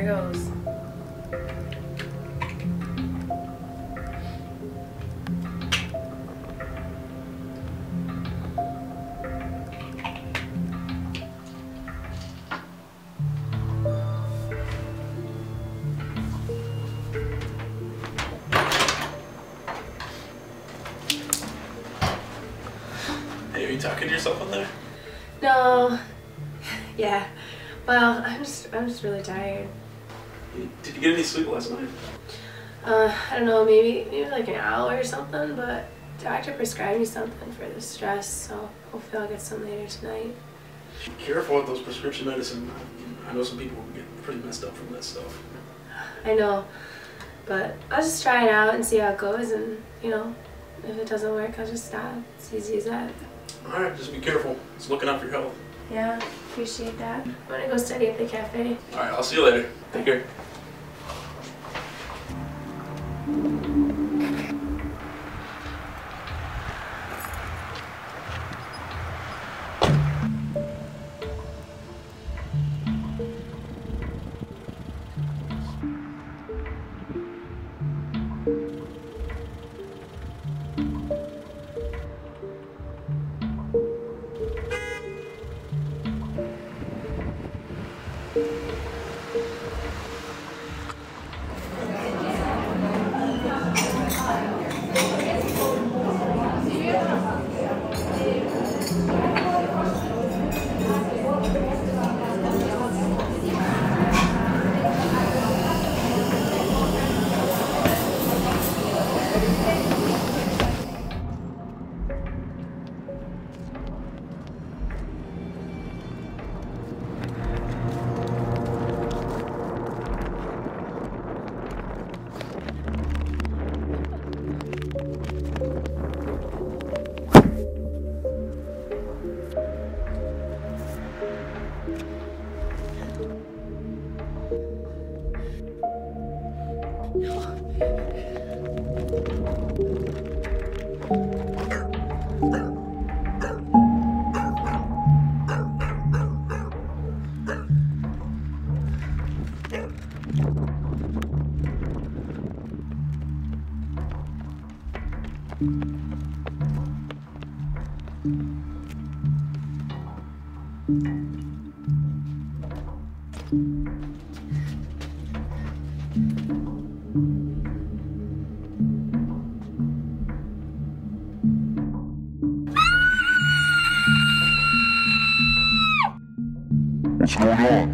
Here goes. Hey, are you talking to yourself in there? No. Yeah. Well, I'm just really tired. Did you get any sleep last night? I don't know, maybe like an hour or something, but the doctor prescribed me something for the stress, so hopefully I'll get some later tonight. Be careful with those prescription medicine. I know some people get pretty messed up from that stuff. I know, but I'll just try it out and see how it goes, and you know, if it doesn't work, I'll just stop. It's easy as that. Alright, just be careful. It's looking out for your health. Yeah, appreciate that. I'm gonna go study at the cafe. Alright, I'll see you later. Take care. What's going on?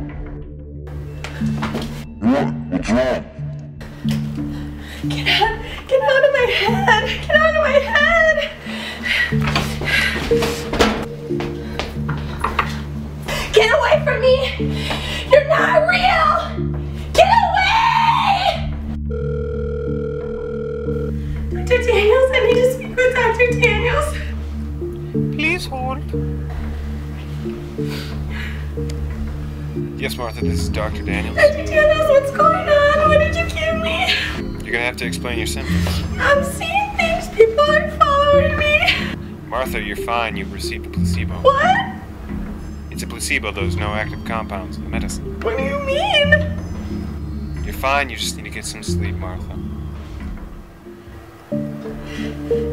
What? What's wrong? Get out of my head! Get out of my head! Get away from me! You're not real! Get away! Dr. Daniels, I need to speak with Dr. Daniels. Please hold. Yes, Martha, this is Dr. Daniels. Dr. Daniels, what's going on? What did you give me? You're gonna have to explain your symptoms. I'm seeing things. People are following me. Martha, you're fine. You've received a placebo. What? It's a placebo. There's no active compounds in the medicine. What do you mean? You're fine. You just need to get some sleep, Martha.